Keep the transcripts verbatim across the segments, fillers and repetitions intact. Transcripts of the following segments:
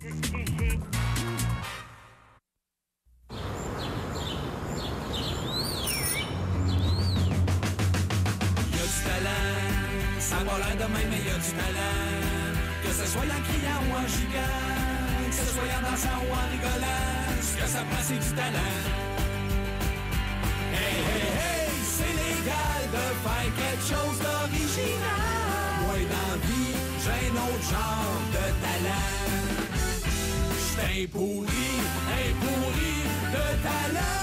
Ça va l'air de même, mais y a du talent. Que ce soit en criant ou en gigant, que ce soit en dansant ou en rigolant, ce que ça prend, c'est du talent. Hey, hey, hey, c'est légal de faire quelque chose d'original. Moi, dans la vie, j'ai un autre genre de talent. J'suis un pourri, un pourri de talent.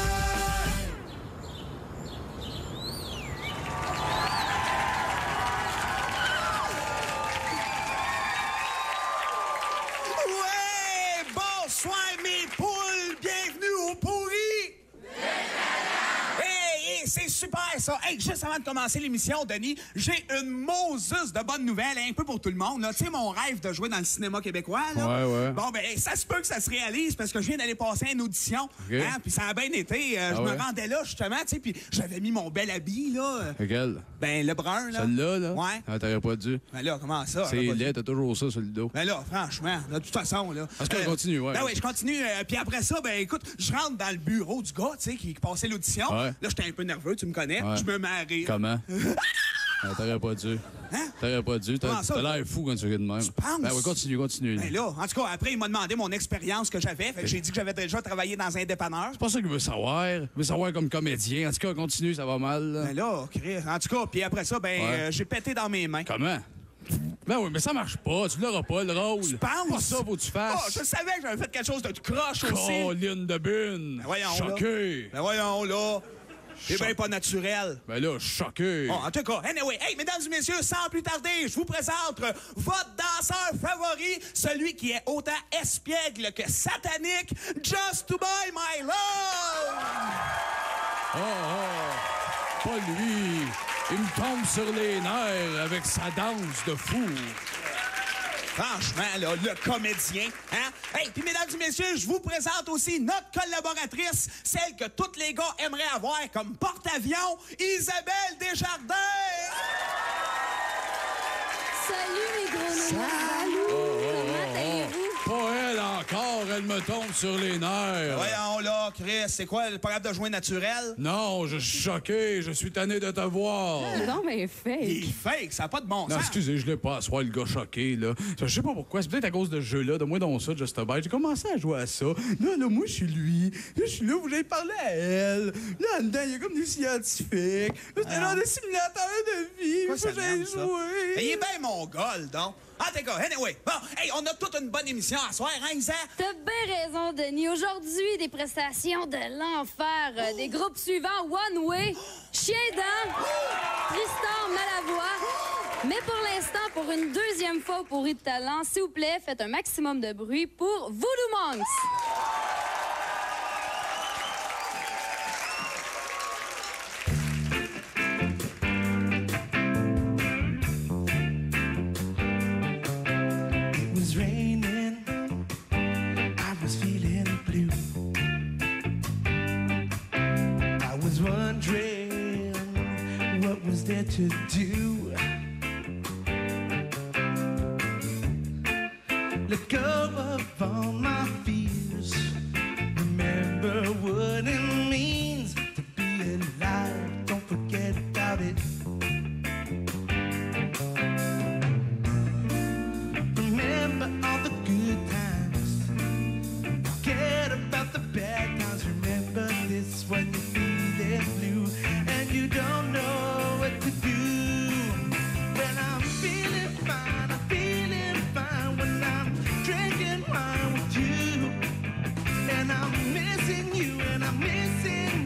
C'est super, ça. Hey, juste avant de commencer l'émission, Denis, j'ai une Moses de bonnes nouvelles, hein, un peu pour tout le monde. Tu sais, mon rêve de jouer dans le cinéma québécois. Là. Ouais, ouais. Bon, ben, ça se peut que ça se réalise parce que je viens d'aller passer une audition. Okay. Hein, puis ça a bien été. Euh, ah je ouais. me rendais là, justement, tu sais, puis j'avais mis mon bel habit, là. Lequel? Ben, le brun, là. Celle-là, là? Ouais. Ah, t'aurais pas dû. Ben là, comment ça? C'est laid, t'as toujours ça sur le dos. Ben là, franchement, de toute façon, là. Parce que je continue, ouais. Ben oui, je continue. Euh, puis après ça, ben écoute, je rentre dans le bureau du gars, tu sais, qui, qui passait l'audition. Ouais. Là, j'étais un peu nerveux, tu me connais. Ouais. Je me mets à rire. Comment? ah, t'aurais pas dû. Hein? T'aurais pas dû. T'as, t'as l'air fou quand tu ris de même. Tu penses? Ben oui, continue, continue. Ben là, en tout cas, après, il m'a demandé mon expérience que j'avais. Fait que j'ai dit que j'avais déjà travaillé dans un dépanneur. C'est pas ça qu'il veut savoir. Il veut savoir comme comédien. En tout cas, continue, ça va mal. Là. Ben là, Chris. En tout cas, puis après ça, ben, Ouais. euh, j'ai pété dans mes mains. Comment? Ben oui, mais ça marche pas. Tu l'auras pas, le rôle. Tu penses? Pas ça, faut que tu fasses. Oh, je savais que j'avais fait quelque chose de croche aussi. Colline de bune. Ben voyons, choqué. Là. Ben voyons, là. C'est Choc- bien pas naturel. Ben là, choqué. Bon, en tout cas, anyway, hey, mesdames et messieurs, sans plus tarder, je vous présente euh, votre danseur favori, celui qui est autant espiègle que satanique, Just to Buy My Love! Oh, oh, pas lui. Il me tombe sur les nerfs avec sa danse de fou. Franchement, là, le comédien, hein? Hey, puis mesdames et messieurs, je vous présente aussi notre collaboratrice, celle que tous les gars aimeraient avoir comme porte-avions, Isabelle Desjardins! Salut les gros nounous! Salut! Oh, oh, Comment allez-vous? Pas elle encore, elle me tombe sur les nerfs. Voyons là, Chris, c'est quoi, le programme de joint naturel? Non, je suis choqué, je suis tanné de te voir. Non, mais fake. Il est fake, ça n'a pas de bon Non, sens. excusez, je l'ai pas à soir, le gars choqué, là. Je sais pas pourquoi, c'est peut-être à cause de ce jeu-là, de moi dans ça, Just a Bite. J'ai commencé à jouer à ça. Là, là, moi, je suis lui. Là, je suis là, vous avez parlé à elle. Là, en dedans, il y a comme des scientifiques. Là, c'était Ah. genre des simulateurs de vie. Quoi, Faut ça que j'aille mène, ça? jouer. Mais il est bien mongol, donc. Ah, t'es gars, anyway. Bon, hey, on a toute une bonne émission à soir, hein, Isa? T'as bien raison, Denis. Aujourd'hui, des prestations de l'enfer. Euh, Des groupes suivants, One Way, Chien Dent, Tristan Malavoie. Mais pour l'instant, pour une deuxième fois au Pourri de talent, s'il vous plaît, faites un maximum de bruit pour Voodoo Monks. It was raining, I was feeling blue. I was wondering what was there to do. Let go of all my fears. Remember what it means to be alive. Don't forget about it. Remember all the good times. Forget about the bad times. Remember this when you're feeling blue and you don't know what to do. When I'm feeling fine, I'm feeling fine when I'm drinking wine with you. And I'm missing you and I'm missing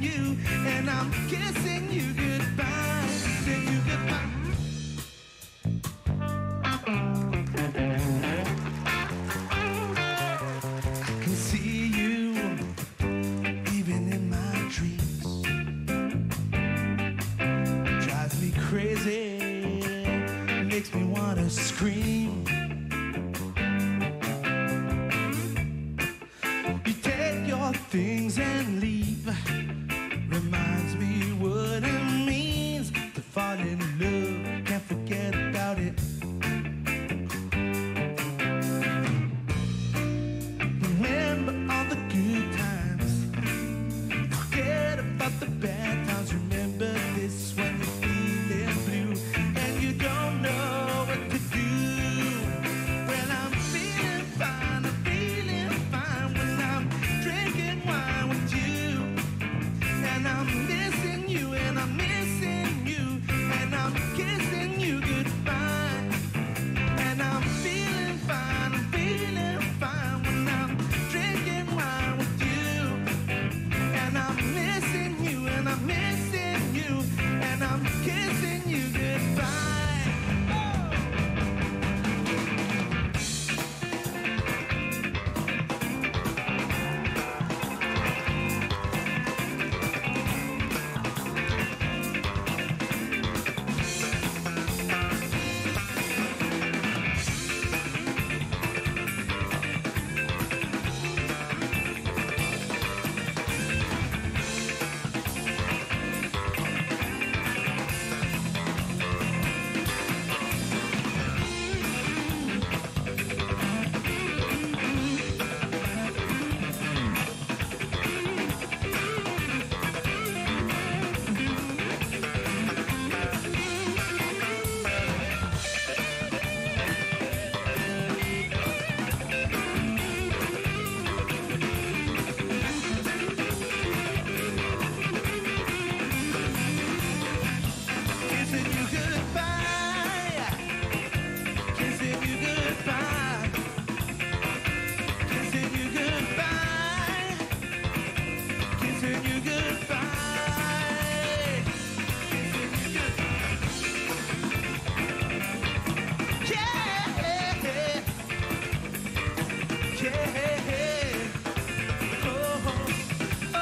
yeah. Oh, oh.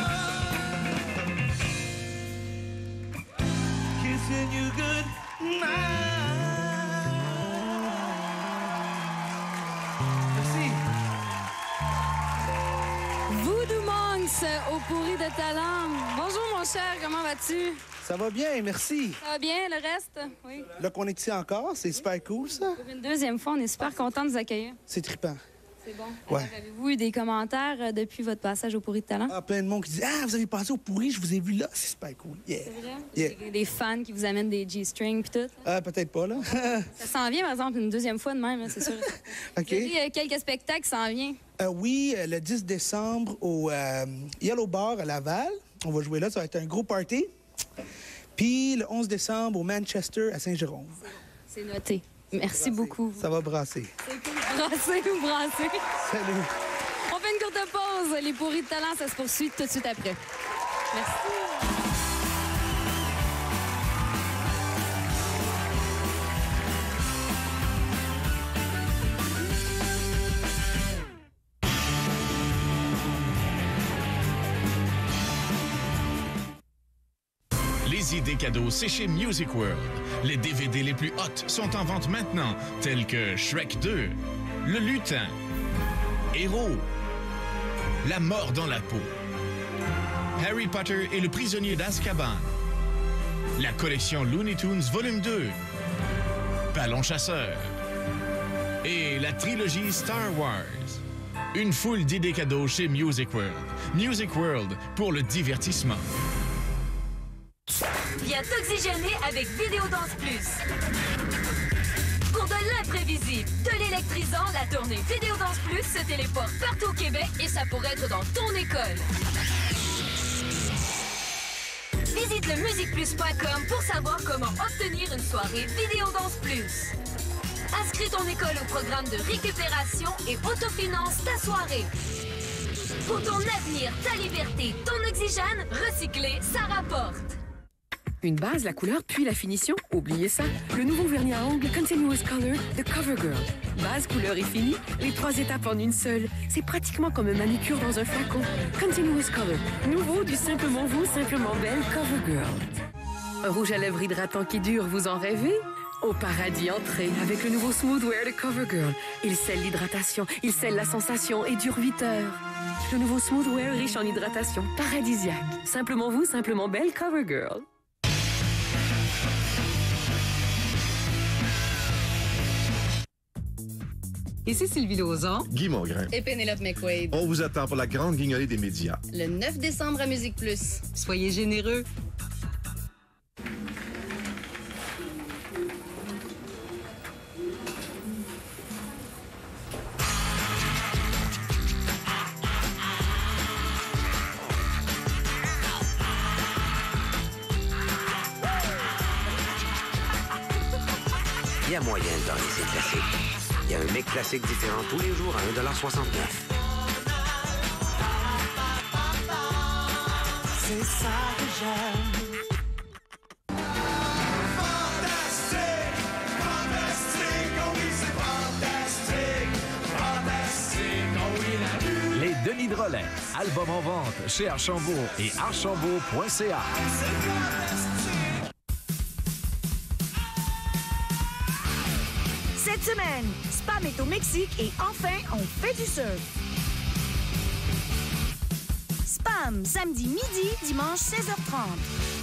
Kissing you good night. Merci. Voodoo Monks au pourri de talent. Bonjour mon cher, comment vas-tu? Ça va bien, merci. Ça va bien, le reste? Oui. Là qu'on est ici encore, c'est super cool, ça. Pour une deuxième fois, on est super contents de vous accueillir. C'est trippant. C'est bon. Ouais. Alors, avez-vous eu des commentaires euh, depuis votre passage au pourri de talent? Ah, plein de monde qui dit « Ah, vous avez passé au pourri, je vous ai vu là. » C'est super cool. Yeah. C'est vrai? Yeah. Des, des fans qui vous amènent des G-strings pis tout? Ah, peut-être pas, là. Ça s'en vient, par exemple, une deuxième fois de même, là, c'est sûr. OK. Vous avez, euh, quelques spectacles qui s'en viennent? Euh, oui, euh, le dix décembre au euh, Yellow Bar à Laval. On va jouer là, ça va être un gros party. Puis le onze décembre au Manchester à Saint-Jérôme. C'est noté. Merci beaucoup. Ça va brasser. C'est cool. Brasser ou brasser? Salut. On fait une courte pause. Les pourris de talent, ça se poursuit tout de suite après. Merci. Les idées cadeaux, c'est chez Music World. Les D V D les plus hot sont en vente maintenant, tels que Shrek deux, Le Lutin, Héros, La mort dans la peau, Harry Potter et le prisonnier d'Azkaban, la collection Looney Tunes volume deux, Ballon chasseur et la trilogie Star Wars. Une foule d'idées cadeaux chez Music World. Music World pour le divertissement. Viens t'oxygéner avec Vidéodance Plus. Pour de l'imprévisible, de l'électrisant, la tournée Vidéodance Plus se téléporte partout au Québec et ça pourrait être dans ton école. Visite le musique plus point com pour savoir comment obtenir une soirée Vidéodance Plus. Inscris ton école au programme de récupération et autofinance ta soirée. Pour ton avenir, ta liberté, ton oxygène, recycler, ça rapporte. Une base, la couleur, puis la finition? Oubliez ça. Le nouveau vernis à ongles Continuous Color de CoverGirl. Base, couleur et fini, les trois étapes en une seule. C'est pratiquement comme une manucure dans un flacon. Continuous Color. Nouveau du Simplement Vous, Simplement Belle CoverGirl. Un rouge à lèvres hydratant qui dure, vous en rêvez? Au paradis, entrez avec le nouveau Smooth Wear de CoverGirl. Il scelle l'hydratation, il scelle la sensation et dure huit heures. Le nouveau Smooth Wear riche en hydratation, paradisiaque. Simplement Vous, Simplement Belle CoverGirl. Ici Sylvie Lauzon. Guy Mongrain. Et Pénélope McQuaid. On vous attend pour la grande guignolée des médias. Le neuf décembre à Musique Plus. Soyez généreux. Il y a moyen de donner ces classiques. Il y a un mec classique différent tous les jours à un dollar soixante-neuf. C'est ça que j'aime. Fantastique, fantastique, oh oui c'est fantastique, fantastique, oh oui la vue. Les Denis Drolet, album en vente chez Archambault et archambault point c a. Cette semaine, Spam est au Mexique et enfin, on fait du surf. Spam, samedi midi, dimanche seize heures trente.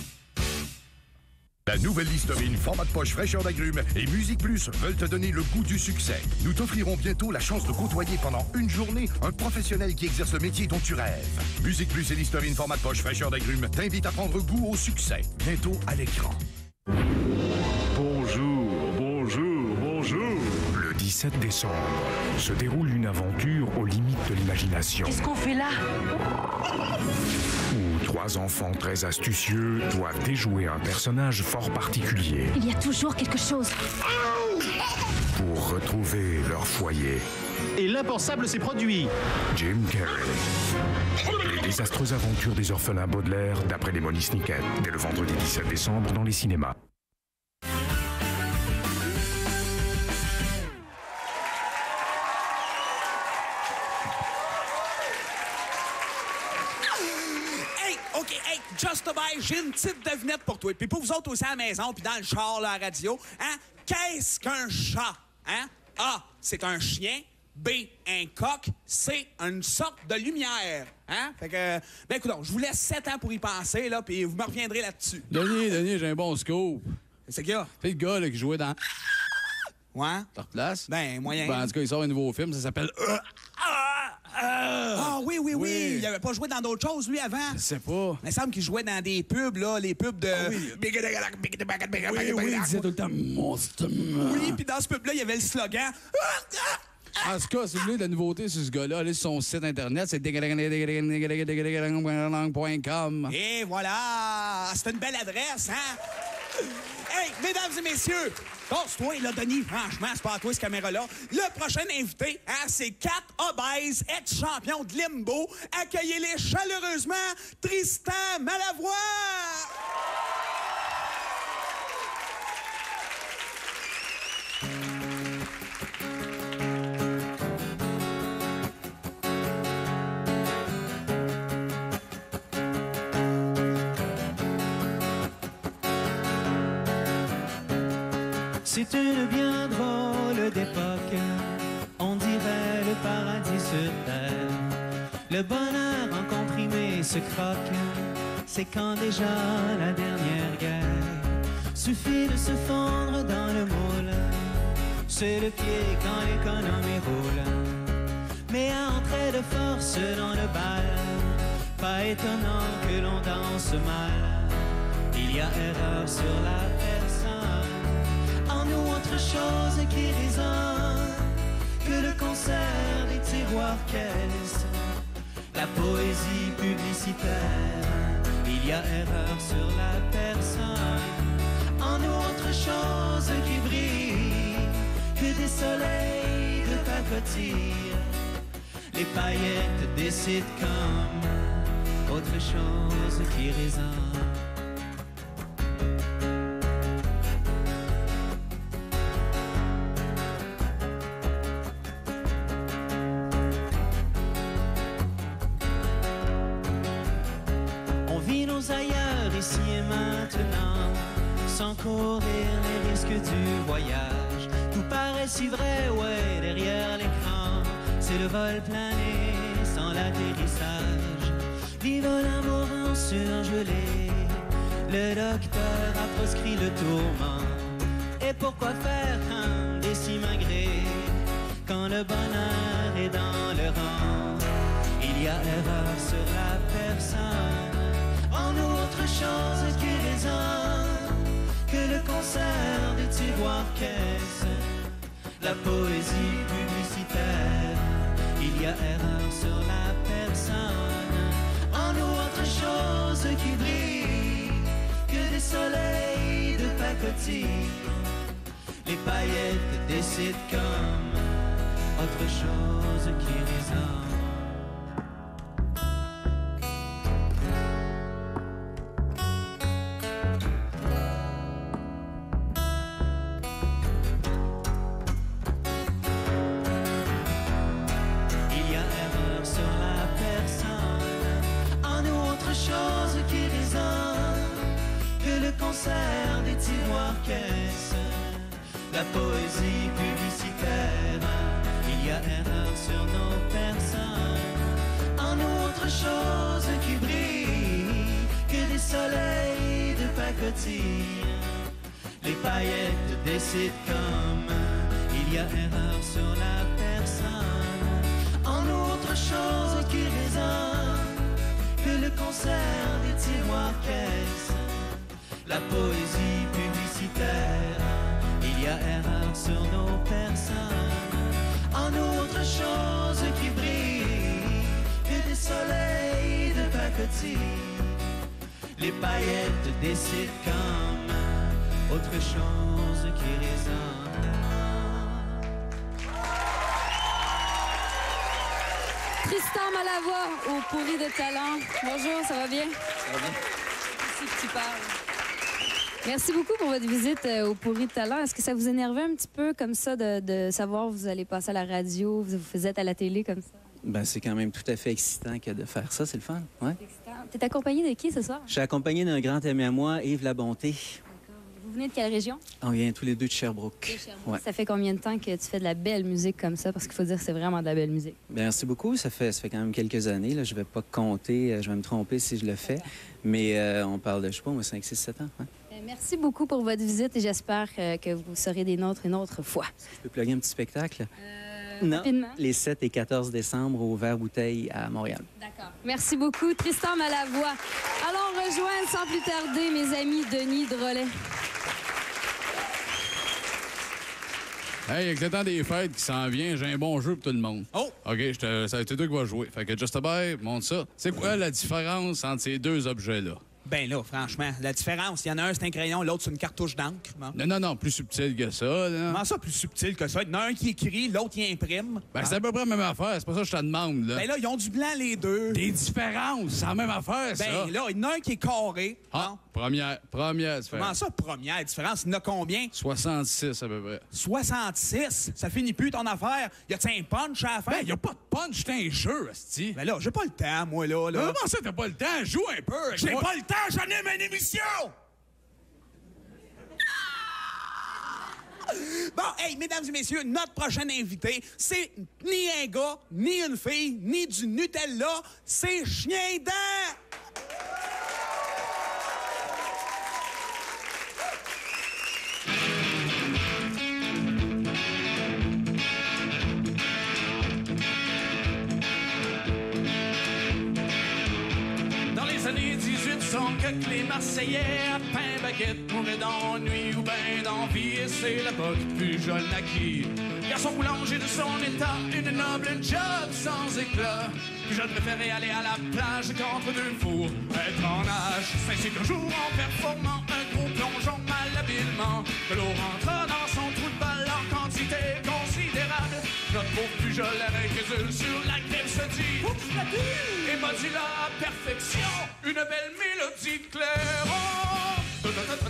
La nouvelle Listerine format de poche fraîcheur d'agrumes et Musique Plus veulent te donner le goût du succès. Nous t'offrirons bientôt la chance de côtoyer pendant une journée un professionnel qui exerce le métier dont tu rêves. Musique Plus et Listerine format de poche fraîcheur d'agrumes t'invitent à prendre goût au succès. Bientôt à l'écran. Bonjour, bonjour, bonjour. Le dix-sept décembre se déroule une aventure aux limites de l'imagination. Qu'est-ce qu'on fait là? Où trois enfants très astucieux doivent déjouer un personnage fort particulier Il y a toujours quelque chose. pour retrouver leur foyer. Et l'impensable s'est produit. Jim Carrey. Les désastreuses aventures des orphelins Baudelaire d'après les Lemony Snicket dès le vendredi dix-sept décembre dans les cinémas. OK, hey, Just Bye, j'ai une petite devinette pour toi. Puis pour vous autres aussi à la maison, puis dans le char, là, à la radio. Hein? Qu'est-ce qu'un chat? Hein? A, c'est un chien. B, un coq. C, une sorte de lumière. Hein? Fait que, ben écoute, je vous laisse sept ans pour y penser, là, puis vous me reviendrez là-dessus. Denis, Denis, j'ai un bon scoop. C'est qu'il y a? C'est le gars là, qui jouait dans... Ouais? Tu replaces? Ben, moyen. Ben, en tout cas, il sort un nouveau film, ça s'appelle... Ah oui, oui, oui, Oui. Il avait pas joué dans d'autres choses, lui, avant. Je sais pas. Il me semble qu'il jouait dans des pubs, là, les pubs de... Ah oui. Oui, oui, il disait tout le temps « Monstre ». Oui, puis dans ce pub-là, il y avait le slogan... En tout cas, si vous voulez de la nouveauté sur ce gars-là, allez sur son site internet, c'est point com. Et voilà! C'est une belle adresse, hein? Hey, mesdames et messieurs, pense-toi, là, Denis, franchement, c'est pas à toi, cette caméra-là. Le prochain invité, hein, c'est Kat Obèse, ex-champion de Limbo. Accueillez-les chaleureusement, Tristan Malavoie! C'est une bien drôle d'époque, on dirait le paradis sur terre. Le bonheur en comprimé se croque, c'est quand déjà la dernière guerre. Suffit de se fondre dans le moule, c'est le pied quand l'économie roule. Mais à entrer de force dans le bal, pas étonnant que l'on danse mal. Il y a erreur sur la personne, en nous autre chose qui résonne que le concert des tiroirs caisses, la poésie publicitaire. Il y a erreur sur la personne, en nous autre chose qui brille que des soleils de pacotille, les paillettes des sitcoms, autre chose qui résonne. Ailleurs, ici et maintenant, sans courir les risques du voyage. Tout paraît si vrai, ouais, derrière l'écran. C'est le vol plané sans l'atterrissage. Vive l'amour en surgelé, le docteur a proscrit le tourment. Et pourquoi faire un décimagré quand le bonheur est dans le rang? Il y a erreur sur la personne, en autre chose qui résonne que le concert des tiroirs caisses, la poésie publicitaire. Il y a erreur sur la personne, en autre chose qui brille que des soleils de pacotille, les paillettes des sitcoms, autre chose qui résonne. Des tiroirs caisses, la poésie publicitaire. Il y a erreur sur nos personnes, en autre chose qui brille que des soleils de pacotille, les paillettes des sitcoms. Il y a erreur sur la personne, en autre chose qui résonne que le concert des tiroirs caisses, la poésie publicitaire. Il y a erreur sur nos personnes, en autre chose qui brille que des soleils de pacotille, les paillettes des sitcoms, autre chose qui résonne. Tristan Malavoie au Pourri de talent. Bonjour, ça va bien? Ça va bien. Merci que tu parles. Merci beaucoup pour votre visite euh, au Pourri de talent. Est-ce que ça vous énervait un petit peu comme ça de, de savoir que vous allez passer à la radio, vous, vous êtes à la télé comme ça? Ben, c'est quand même tout à fait excitant que de faire ça, c'est le fun. Ouais. T'es accompagné de qui ce soir? Je suis accompagné d'un grand ami à moi, Yves Labonté. Vous venez de quelle région? On vient tous les deux de Sherbrooke. De Sherbrooke. Ouais. Ça fait combien de temps que tu fais de la belle musique comme ça? Parce qu'il faut dire que c'est vraiment de la belle musique. Bien, merci beaucoup. Ça fait, ça fait quand même quelques années. Là. Je ne vais pas compter. Je vais me tromper si je le fais. Mais euh, on parle de, je sais pas, moi, cinq, six, sept ans. Hein? Merci beaucoup pour votre visite et j'espère euh, que vous serez des nôtres une autre fois. Je peux plugger un petit spectacle? Euh, non, rapidement. Les sept et quatorze décembre au Vert-Bouteille à Montréal. D'accord. Merci beaucoup, Tristan Malavoie. Allons rejoindre sans plus tarder mes amis Denis Drolet. Hey, avec le temps des fêtes qui s'en vient, j'ai un bon jeu pour tout le monde. Oh! OK, je te, ça va être toi qui vas jouer. Fait que Just a Bye, montre ça. C'est quoi la différence entre ces deux objets-là? Ben là, franchement, la différence, il y en a un, c'est un crayon, l'autre, c'est une cartouche d'encre. Bon. Non, non, non, plus subtil que ça. Là. Comment ça, plus subtil que ça? Il y en a un qui écrit, l'autre, il imprime. Ben, hein? c'est à peu près la même affaire. C'est pas ça que je te demande, là. Ben là, ils ont du blanc, les deux. Des différences, c'est la même affaire, ça. Ben là, il y en a un qui est carré. Ah, hein? première, première différence. Comment ça, première différence? Il y en a combien? soixante-six, à peu près. soixante-six? Ça finit plus ton affaire. Y a-tu un punch à la fin? Ben, y a pas de punch, c'est un jeu, asti. Ben là, j'ai pas le temps, moi, là. là. Ben, comment ça, t'as pas le temps? Joue un peu. J'ai moi. pas le temps, j'anime une émission! Bon, hey, mesdames et messieurs, notre prochain invité, c'est ni un gars, ni une fille, ni du Nutella, c'est Chien Dent! Dans les années dix-huit soixante, les Marseillais à pain baguette mouraient d'ennui ou ben d'envie, et c'est l'époque Pujol naquit. Garçon boulanger de son état, une noble job sans éclat. Pujol préférait aller à la plage qu'entre deux fours être en nage. S'aincit un jour en performant un gros plongeon mal habilement. De l'eau rentra dans son trou de balle en quantité considérable. Notre pauvre Pujol avec les yeux sur la crème se dit et module à perfection une belle mélodie claire. Oh,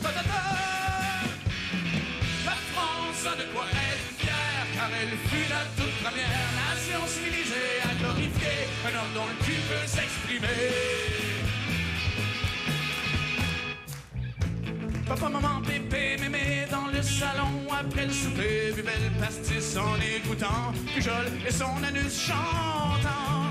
la France a de quoi être fière, car elle fut la toute première nation civilisée à glorifier un homme dont le cul peut s'exprimer. Papa, maman, pépé, mémé dans le salon après le souper, belle pastis en écoutant Pujol et son anus chantant.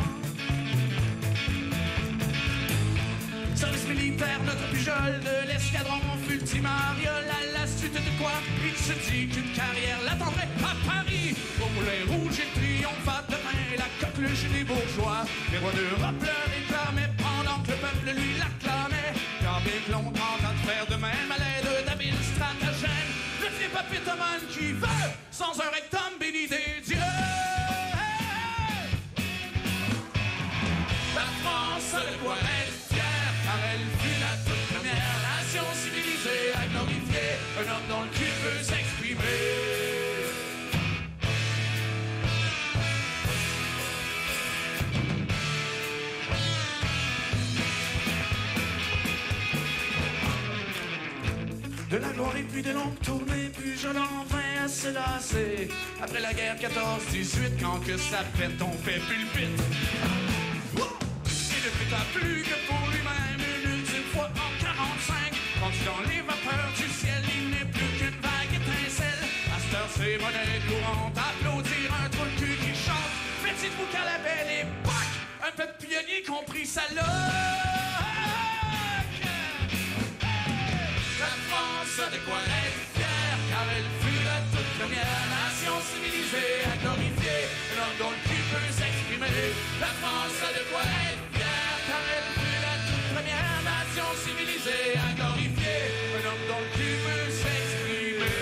Service militaire, notre Pujol de l'escadron fut petit mariole à la suite de quoi il se dit qu'une carrière l'attendrait à Paris. Au moulin rouge et triomphant demain, la coqueluche des bourgeois. Les rois d'Europe le réclamaient pendant que le peuple lui l'acclamait. Car bien que l'on tente de faire de même à l'aide d'habiles stratagèmes, le fier papétomane qui veut sans un rectum béni des dieux. La France a de quoi être fière, car elle fut la toute première nation civilisée à glorifier un homme dont le cul peut s'exprimer. De la gloire et puis de longues tournées, puis je l'en vint à se lasser. Après la guerre quatorze dix-huit, quand que ça pète, on fait pulpite. Et ne fut pas plus que pour lui-même une ultime fois en quarante-cinq. Rendu dans les vapeurs du ciel, il n'est plus qu'une vague étincelle. À cette heure, c'est monnaie courante, applaudir un trou de cul qui chante. Mais dites-vous qu'à la belle époque, un peuple pionnier comprit sa loque. La France a de quoi être fière, car elle fut la toute première nation civilisée à glorifier un homme dont le cul peut s'exprimer. La France a de quoi être fière, car elle fut la toute première nation civilisée à glorifier un homme dont le cul peut s'exprimer.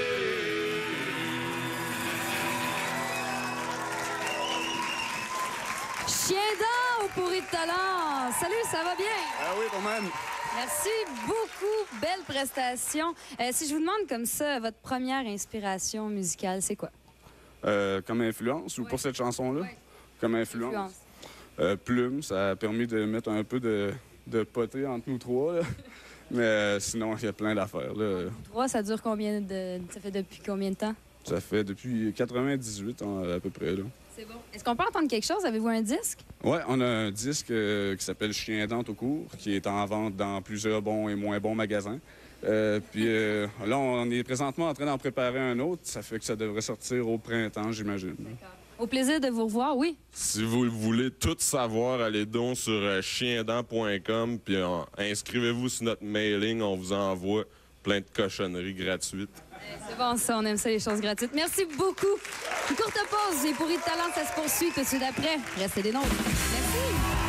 Chien Dent au pourri de talent. Salut, ça va bien? Ah oui, quand même. Merci beaucoup. Belle prestation. Euh, si je vous demande comme ça, votre première inspiration musicale, c'est quoi? Euh, comme influence ou Oui. pour cette chanson-là? Oui. Comme influence? Influence. Euh, Plume, ça a permis de mettre un peu de, de potée entre nous trois. Là. Mais euh, sinon, il y a plein d'affaires. Là. Trois, ça dure combien de... Ça fait depuis combien de temps? Ça fait depuis quatre-vingt-dix-huit ans, à peu près. Là. C'est bon. Est-ce qu'on peut entendre quelque chose? Avez-vous un disque? Oui, on a un disque euh, qui s'appelle Chien dent au cours, qui est en vente dans plusieurs bons et moins bons magasins. Euh, puis euh, là, on est présentement en train d'en préparer un autre. Ça fait que ça devrait sortir au printemps, j'imagine. D'accord. Au plaisir de vous revoir, oui. Si vous voulez tout savoir, allez donc sur euh, chien dent point com puis euh, inscrivez-vous sur notre mailing. On vous envoie plein de cochonneries gratuites. C'est bon, ça, on aime ça, les choses gratuites. Merci beaucoup. Une courte pause et pour Hit Talent, ça se poursuit tout de suite après. Restez des nôtres. Merci.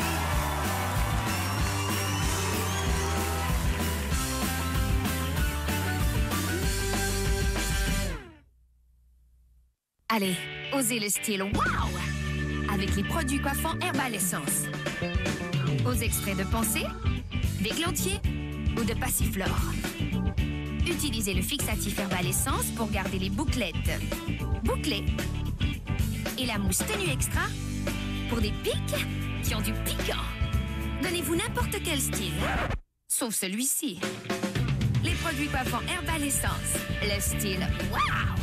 Allez, osez le style wow! Avec les produits coiffants Herbal Essence. Aux extraits de pensée, d'églantier ou de passiflore. Utilisez le fixatif Herbal Essence pour garder les bouclettes bouclées. Et la mousse tenue extra pour des pics qui ont du piquant. Donnez-vous n'importe quel style, sauf celui-ci. Les produits coiffants Herbal Essence. Le style wow!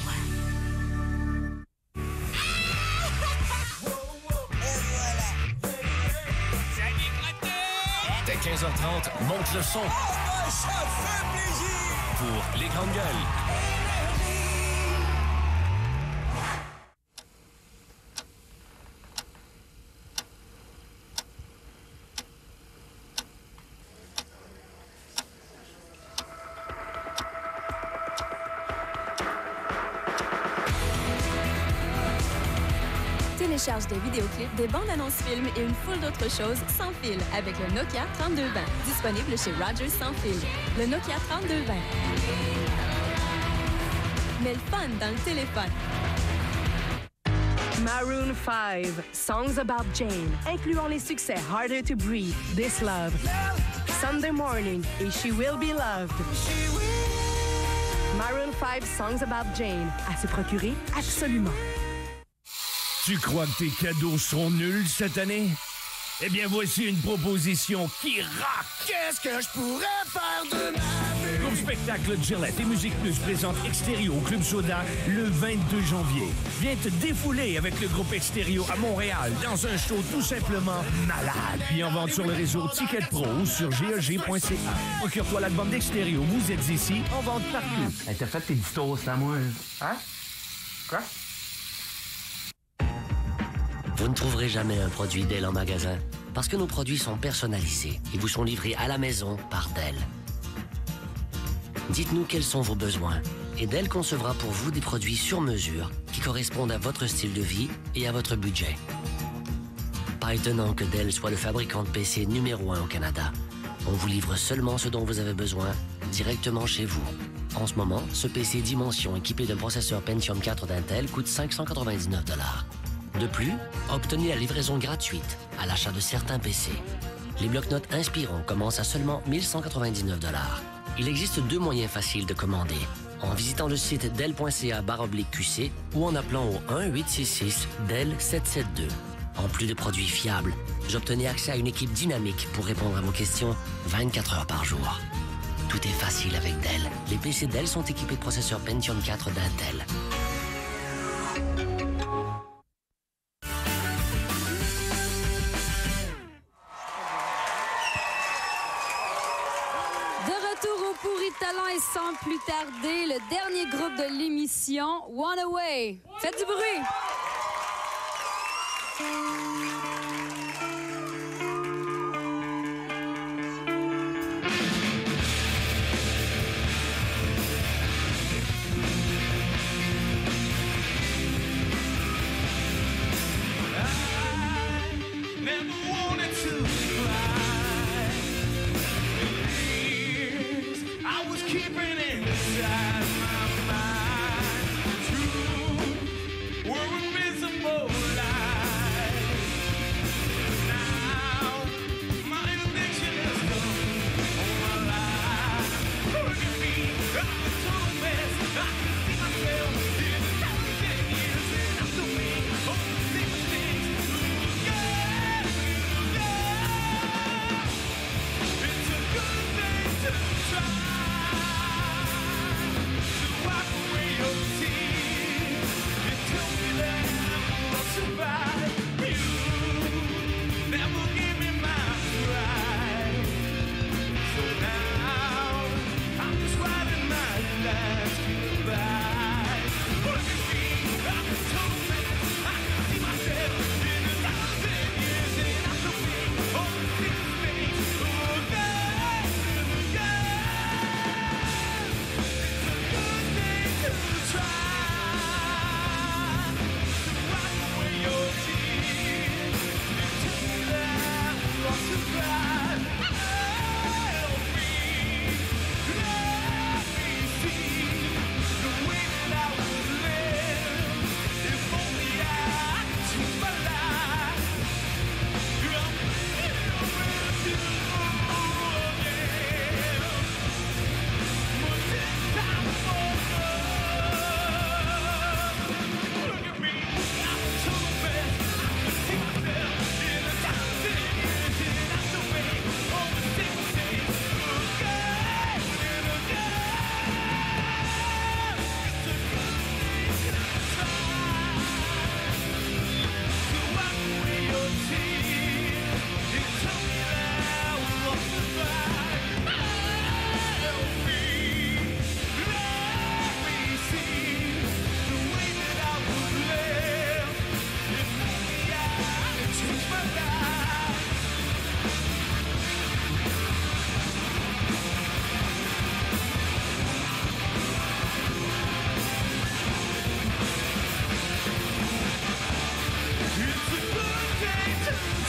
Dès quinze heures trente, monte le son. Ça fait plaisir! Pour les grandes gueules. Télécharge des vidéoclips, des bandes annonces films et une foule d'autres choses sans fil avec le Nokia trente-deux vingt. Disponible chez Rogers sans fil. Le Nokia trente-deux vingt. Mais le fun dans le téléphone. Maroon five, Songs About Jane, incluant les succès Harder to Breathe, This Love, Sunday Morning et She Will Be Loved. Maroon five, Songs About Jane, à se procurer absolument. Tu crois que tes cadeaux seront nuls cette année? Eh bien, voici une proposition qui rock! Qu'est-ce que je pourrais faire de ma vie? Groupe Spectacle Gillette et Musique Plus présente Extérieur au Club Soda le vingt-deux janvier. Viens te défouler avec le groupe Extérieur à Montréal dans un show tout simplement malade. Puis en vente sur le réseau Ticket Pro ou sur G E G point C A. Procure-toi l'album d'Extérieur. Vous êtes ici, en vente partout. Hey, t'as fait tes dix toasts à moi. Hein? Quoi? Vous ne trouverez jamais un produit Dell en magasin parce que nos produits sont personnalisés et vous sont livrés à la maison par Dell. Dites-nous quels sont vos besoins et Dell concevra pour vous des produits sur mesure qui correspondent à votre style de vie et à votre budget. Pas étonnant que Dell soit le fabricant de P C numéro un au Canada. On vous livre seulement ce dont vous avez besoin directement chez vous. En ce moment, ce P C Dimension équipé d'un processeur Pentium quatre d'Intel coûte cinq cent quatre-vingt-dix-neuf dollars. De plus, obtenez la livraison gratuite à l'achat de certains P C. Les blocs-notes Inspiron commencent à seulement mille cent quatre-vingt-dix-neuf dollars. Il existe deux moyens faciles de commander. En visitant le site dell point c a barre oblique Q C ou en appelant au un huit six six D E L sept sept deux. En plus de produits fiables, j'obtenais accès à une équipe dynamique pour répondre à vos questions vingt-quatre heures par jour. Tout est facile avec Dell. Les P C Dell sont équipés de processeurs Pentium quatre d'Intel. Et sans plus tarder, le dernier groupe de l'émission, One Away. Faites du bruit!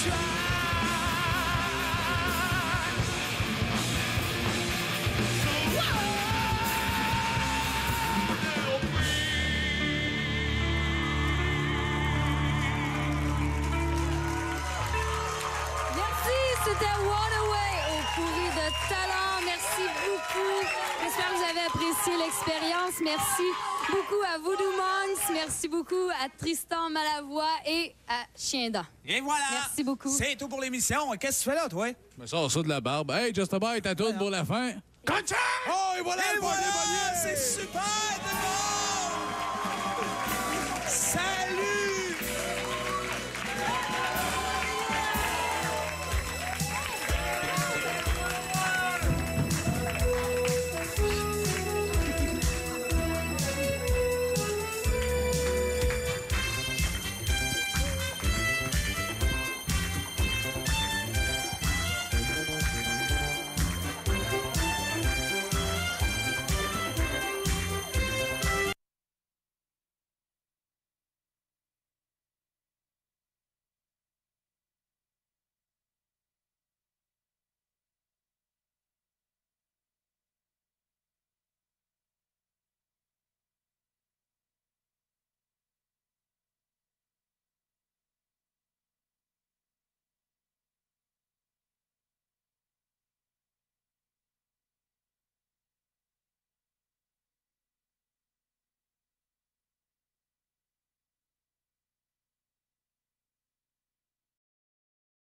C'était Waterway au pourri de talent. Merci beaucoup. J'espère que vous avez apprécié l'expérience. Merci beaucoup à Voodoo Monks. Merci beaucoup à Tristan Malavoie et à Chiendent. Et voilà. Merci beaucoup. C'est tout pour l'émission. Qu'est-ce que tu fais là, toi? Je me sors ça de la barbe. Hey, Just a Bite, à tout pour la fin. Concert! Oh, et voilà et le voilà, bon c'est super!